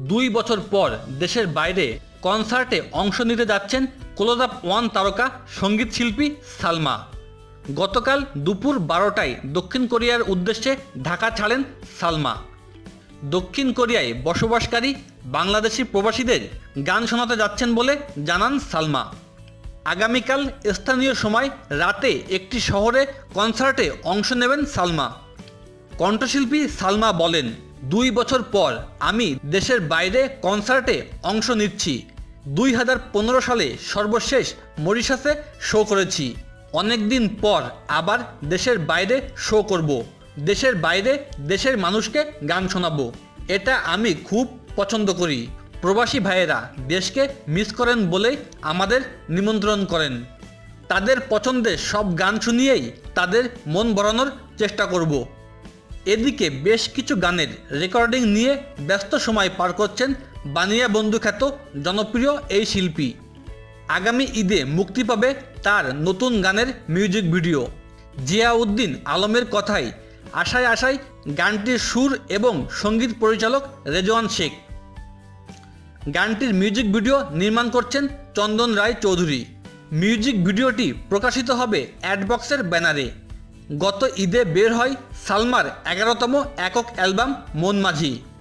2 বছর পর দেশের বাইরে কনসার্টে অংশ নিতে যাচ্ছেন ক্লোজ আপ ওয়ান তারকা সঙ্গীত শিল্পী সালমা। গতকাল দুপুর 12টায় দক্ষিণ কোরিয়ার উদ্দেশ্যে ঢাকা ছাড়েন সালমা। দক্ষিণ কোরিয়ায় বসবাসকারী বাংলাদেশি প্রবাসীদের গান শোনাতে যাচ্ছেন বলে জানান সালমা। আগামীকাল স্থানীয় সময় রাতে একটি শহরে কনসার্টে অংশ নেবেন সালমা। কণ্ঠশিল্পী সালমা বলেন, 2 বছর পর আমি দেশের বাইরে কনসার্টে অংশ নিচ্ছি। 2015 সালে সর্বশেষ মরিশাসে শো করেছি। অনেক দিন পর আবার দেশের বাইরে শো করব। দেশের বাইরে দেশের মানুষকে গান শোনাবো, এটা আমি খুব পছন্দ করি। প্রবাসী ভাইয়েরা দেশকে মিস করেন বলেই আমাদের নিমন্ত্রণ করেন। তাদের পছন্দের সব গান শুনিয়েই তাদের মন ভরানোর চেষ্টা করব। এদিকে বেশ কিছু গানের রেকর্ডিং নিয়ে ব্যস্ত সময় পার করছেন বানিয়া বন্ধু খ্যাত জনপ্রিয় এই শিল্পী। আগামী ঈদে মুক্তি পাবে তার নতুন গানের মিউজিক ভিডিও। জিয়াউদ্দিন আলমের কথাই আশায় আশায় গানটির সুর এবং সঙ্গীত পরিচালক রেজওয়ান শেখ। গানটির মিউজিক ভিডিও নির্মাণ করছেন চন্দন রায় চৌধুরী। মিউজিক ভিডিওটি প্রকাশিত হবে অ্যাডবক্সের ব্যানারে। গত ঈদে বের হয় সালমার 11তম একক অ্যালবাম মন মাঝি।